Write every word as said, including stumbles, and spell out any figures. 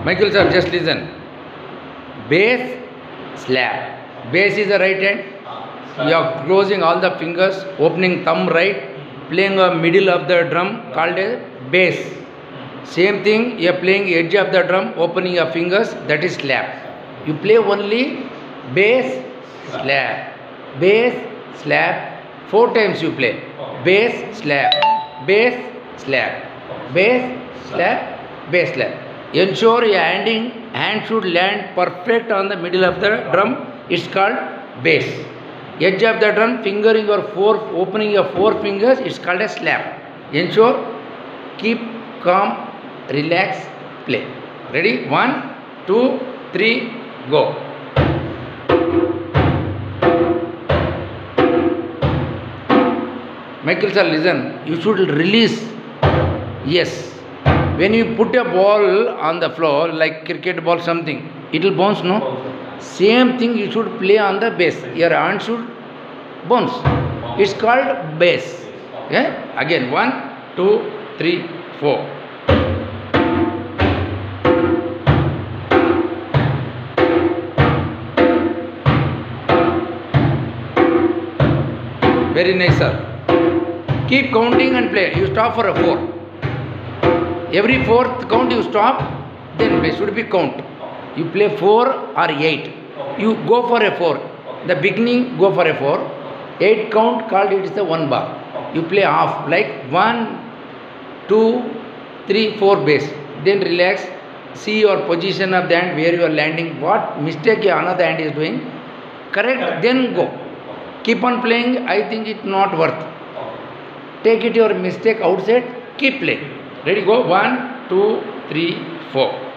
Michael sir, just listen. Bass, slap. Bass is the right hand. You are closing all the fingers, opening thumb right, playing a middle of the drum called a bass. Same thing, you are playing edge of the drum, opening your fingers, that is slap. You play only bass, slap, bass, slap. Four times you play. Bass, slap, bass, slap, bass, slap, bass, slap. Ensure your handing, hand should land perfect on the middle of the drum. It's called bass. Edge of the drum, fingering your four, opening your four fingers, it's called a slap. Ensure, keep calm, relax, play. Ready? One, two, three, go. Michael sir, listen. You should release. Yes. When you put a ball on the floor, like cricket ball, something, it will bounce, no? Same thing you should play on the bass. Your hand should bounce. It's called bass. Okay? Again, one, two, three, four. Very nice, sir. Keep counting and play. You stop for a four. Every fourth count you stop, then it should be count. You play four or eight. You go for a four. The beginning, go for a four. Eight count called it is the one bar. You play half, like one, two, three, four bass. Then relax. See your position of the hand, where you are landing. What mistake another hand is doing. Correct, then go. Keep on playing. I think it's not worth. Take it your mistake outside. Keep playing. Ready, go. One, two, three, four.